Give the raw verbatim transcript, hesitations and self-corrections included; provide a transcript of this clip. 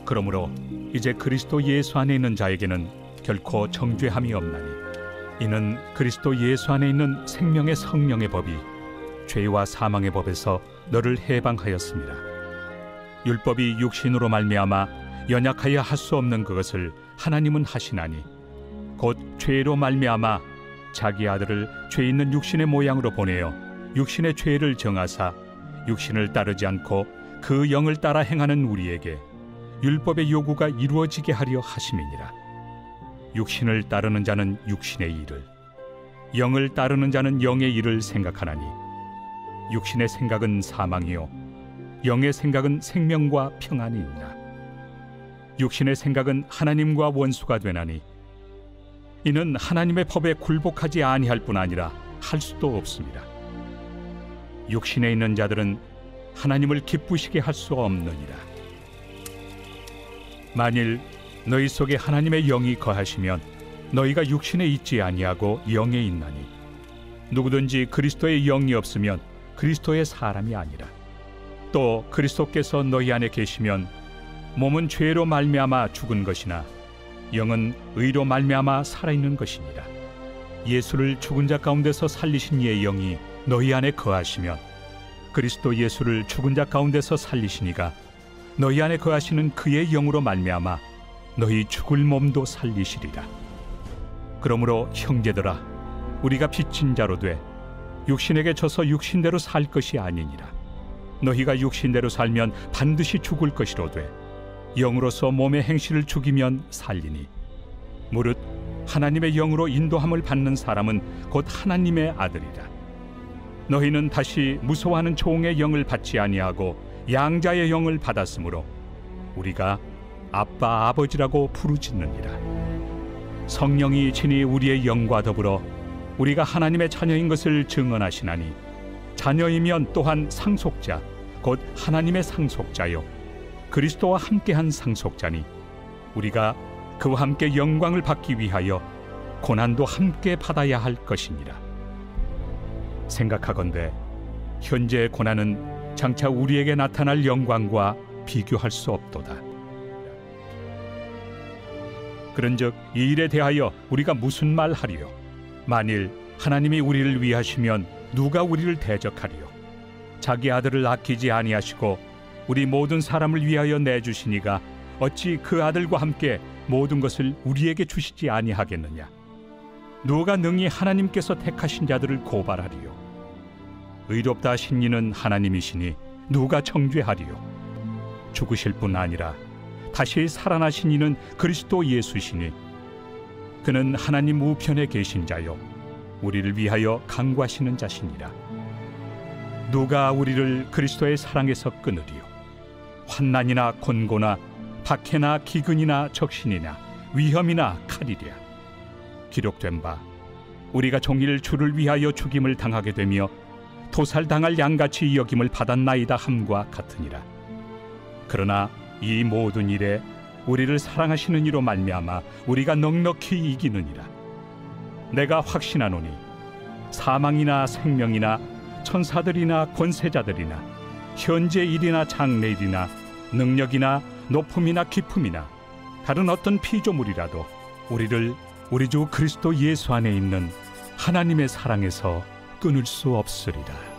그러므로 이제 그리스도 예수 안에 있는 자에게는 결코 정죄함이 없나니 이는 그리스도 예수 안에 있는 생명의 성령의 법이 죄와 사망의 법에서 너를 해방하였습니다. 율법이 육신으로 말미암아 연약하여 할 수 없는 그것을 하나님은 하시나니 곧 죄로 말미암아 자기 아들을 죄 있는 육신의 모양으로 보내어 육신의 죄를 정하사 육신을 따르지 않고 그 영을 따라 행하는 우리에게 율법의 요구가 이루어지게 하려 하심이니라. 육신을 따르는 자는 육신의 일을, 영을 따르는 자는 영의 일을 생각하나니 육신의 생각은 사망이요 영의 생각은 생명과 평안이 있나. 육신의 생각은 하나님과 원수가 되나니 이는 하나님의 법에 굴복하지 아니할 뿐 아니라 할 수도 없습니다. 육신에 있는 자들은 하나님을 기쁘시게 할 수 없느니라. 만일 너희 속에 하나님의 영이 거하시면 너희가 육신에 있지 아니하고 영에 있나니 누구든지 그리스도의 영이 없으면 그리스도의 사람이 아니라. 또 그리스도께서 너희 안에 계시면 몸은 죄로 말미암아 죽은 것이나 영은 의로 말미암아 살아있는 것이니라. 예수를 죽은 자 가운데서 살리신 이의 영이 너희 안에 거하시면 그리스도 예수를 죽은 자 가운데서 살리시니가 너희 안에 거하시는 그의 영으로 말미암아 너희 죽을 몸도 살리시리라. 그러므로 형제들아, 우리가 빚진 자로 돼 육신에게 져서 육신대로 살 것이 아니니라. 너희가 육신대로 살면 반드시 죽을 것이로되 영으로서 몸의 행실을 죽이면 살리니 무릇 하나님의 영으로 인도함을 받는 사람은 곧 하나님의 아들이라. 너희는 다시 무서워하는 종의 영을 받지 아니하고 양자의 영을 받았으므로 우리가 아빠 아버지라고 부르짖느니라. 성령이 친히 우리의 영과 더불어 우리가 하나님의 자녀인 것을 증언하시나니 자녀이면 또한 상속자 곧 하나님의 상속자요 그리스도와 함께한 상속자니 우리가 그와 함께 영광을 받기 위하여 고난도 함께 받아야 할 것이니라. 생각하건대 현재의 고난은 장차 우리에게 나타날 영광과 비교할 수 없도다. 그런즉 이 일에 대하여 우리가 무슨 말 하리요? 만일 하나님이 우리를 위하시면 누가 우리를 대적하리요? 자기 아들을 아끼지 아니하시고 우리 모든 사람을 위하여 내주시니가 어찌 그 아들과 함께 모든 것을 우리에게 주시지 아니하겠느냐? 누가 능히 하나님께서 택하신 자들을 고발하리요? 의롭다 하신 이는 하나님이시니 누가 정죄하리요? 죽으실 뿐 아니라 다시 살아나신 이는 그리스도 예수시니 그는 하나님 우편에 계신 자요 우리를 위하여 간구하시는 자시니라. 누가 우리를 그리스도의 사랑에서 끊으리요? 환난이나 곤고나 박해나 기근이나 적신이나 위험이나 칼이랴. 기록된 바 우리가 종일 주를 위하여 죽임을 당하게 되며 도살당할 양같이 여김을 받았나이다 함과 같으니라. 그러나 이 모든 일에 우리를 사랑하시는 이로 말미암아 우리가 넉넉히 이기느니라. 내가 확신하노니 사망이나 생명이나 천사들이나 권세자들이나 현재 일이나 장래 일이나 능력이나 높음이나 깊음이나 다른 어떤 피조물이라도 우리를 우리 주 그리스도 예수 안에 있는 하나님의 사랑에서 끊을 수 없으리라.